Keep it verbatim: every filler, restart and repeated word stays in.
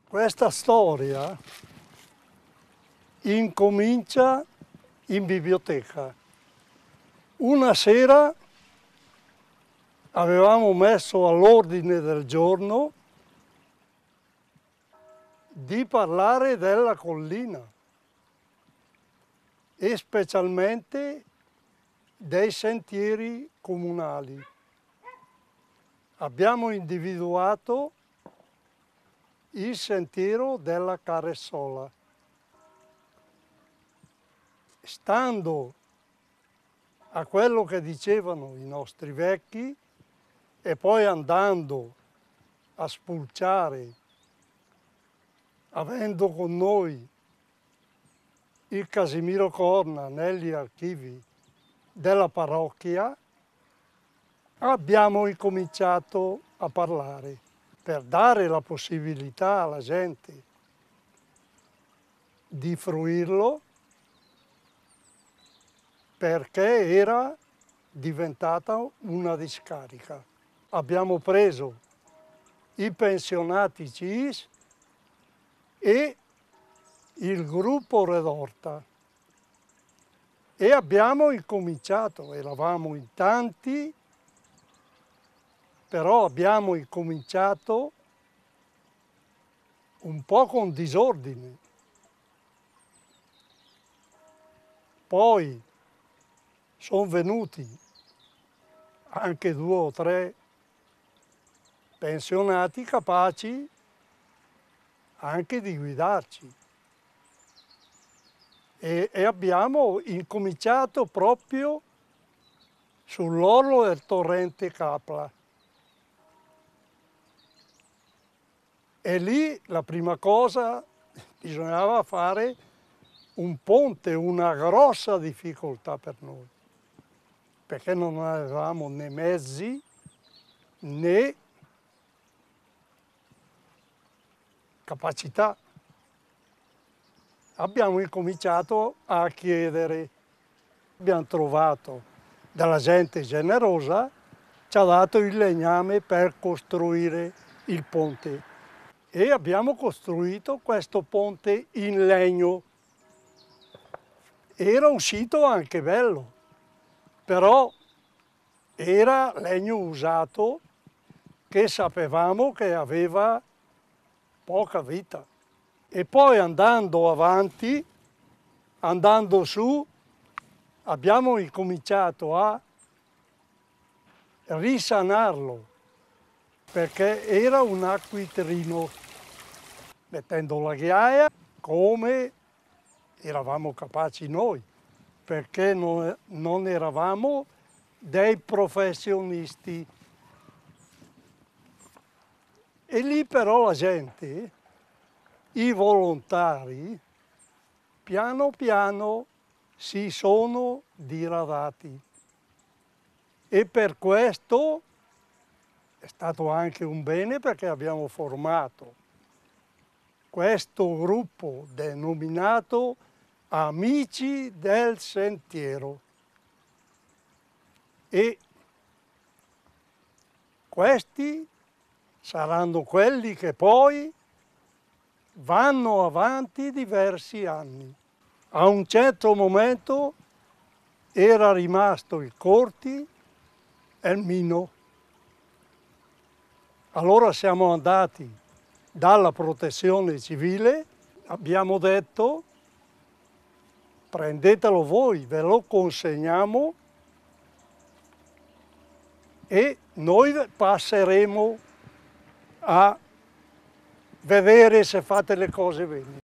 Questa storia incomincia in biblioteca. Una sera avevamo messo all'ordine del giorno di parlare della collina e specialmente dei sentieri comunali. Abbiamo individuato il sentiero della Caressola. Stando a quello che dicevano i nostri vecchi e poi andando a spulciare, avendo con noi il Casimiro Corna negli archivi della parrocchia, abbiamo incominciato a parlare per dare la possibilità alla gente di fruirlo, perché era diventata una discarica. Abbiamo preso i pensionati C I S e il gruppo Redorta e abbiamo incominciato, eravamo in tanti, però abbiamo incominciato un po' con disordine. Poi sono venuti anche due o tre pensionati capaci anche di guidarci. E, e abbiamo incominciato proprio sull'orlo del torrente Capla. E lì la prima cosa bisognava fare un ponte, una grossa difficoltà per noi, perché non avevamo né mezzi né capacità. Abbiamo incominciato a chiedere, abbiamo trovato della gente generosa, ci ha dato il legname per costruire il ponte e abbiamo costruito questo ponte in legno. Era un sito anche bello, però era legno usato che sapevamo che aveva poca vita. E poi andando avanti, andando su, abbiamo incominciato a risanarlo, perché era un acquitrino, mettendo la ghiaia come eravamo capaci noi, perché non, non eravamo dei professionisti. E lì però la gente, i volontari, piano piano si sono diradati. E per questo è stato anche un bene, perché abbiamo formato questo gruppo denominato Amici del Sentiero. E questi saranno quelli che poi vanno avanti diversi anni. A un certo momento era rimasto il Corti e il Mino. Allora siamo andati dalla protezione civile, abbiamo detto prendetelo voi, ve lo consegniamo e noi passeremo a vedere se fate le cose bene.